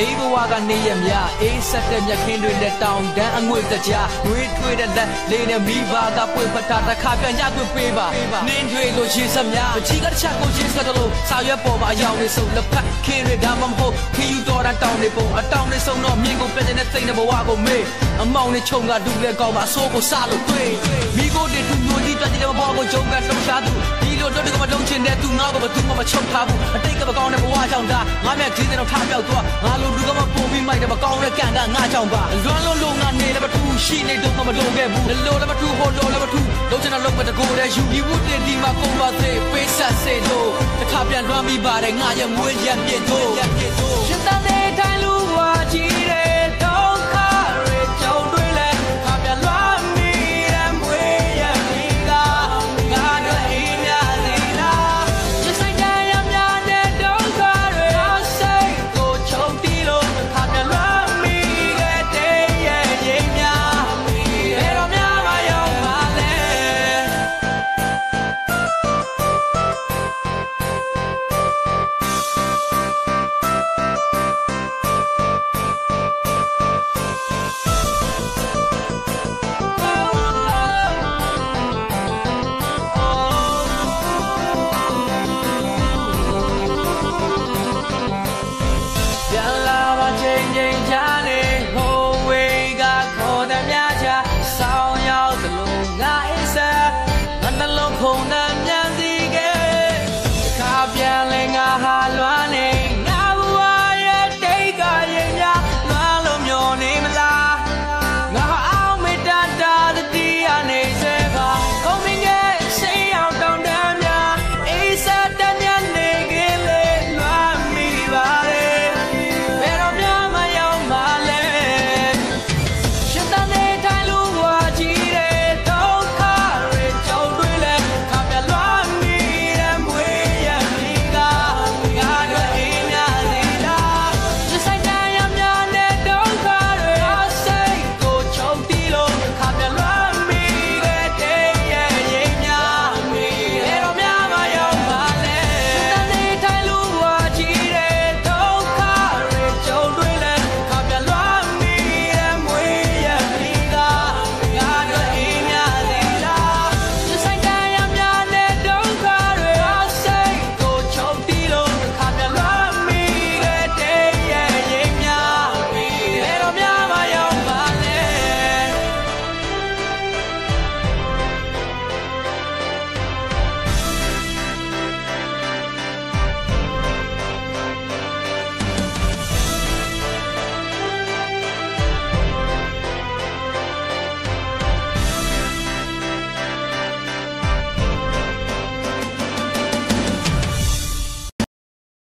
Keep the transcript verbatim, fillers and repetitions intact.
အေးဘဝကနေရမြအေးဆက်တဲ့မြက်ခင်းတွေလက်တောင်တန်းအငွေ့တကြားငွေထွေးတဲ့လက်လေးနဲ့မိဘကပွင့်ပတာတစ်ခါပြန်ကြခွင့်ပေးပါနင်းတွေလို့ရေးစမြပကြီးကတစ်ချက်ကိုရေးစတယ်လို့စာရွက်ပေါ်မှာအယောင်တွေစုံလက်ဖက်ခင်းတွေဒါမှမဟုတ်ခီယူတော်တာတောင်းတွေပုံအတောင်းတွေစုံတော့မြင်းကိုပြတဲ့စိတ်နဲ့ဘဝကိုမေးအမောင်နဲ့ချုံကဒူလဲကောင်းမှာအစိုးကိုစားလို့တွေ့မိကိုတွေသူမျိုးကြီးတွက်ကြည့်တဲ့ဘဝကိုဂျုံကတုံးစားသူဒီလိုတော့ဒီကမလုံးချင်တဲ့သူငါ့ကိုဘသူမှမချုပ်ထားဘူးအတိတ်ကမကောင်းတဲ့ဘဝကြောင့်ဒါငါမြတ်ကြီးတဲ့တော့ထားပြောက်သွားငါလိုလူကမပုံပြီးမိုက်တယ်မကောင်းတဲ့ကံကငါကြောင့်ပါလွမ်းလုံးလုံးငါနေလည်းမထူးရှိနေတော့မလုံးခဲ့ဘူးလိုလည်းမထူးဟိုလိုလည်းမထူးလုံးချင်တော့လုံးမတကိုယ်တဲ့ယူဒီဝတ်တဲ့ဒီမှာကုန်ပါသေးပေးဆက်စေလို့တစ်ခါပြန်လွမ်းပြီးပါတယ်ငါရဲ့မွေးရက်ပြည့်တို့ရှင်းတဲ့တိုင်းလူဝါကြီးတဲ့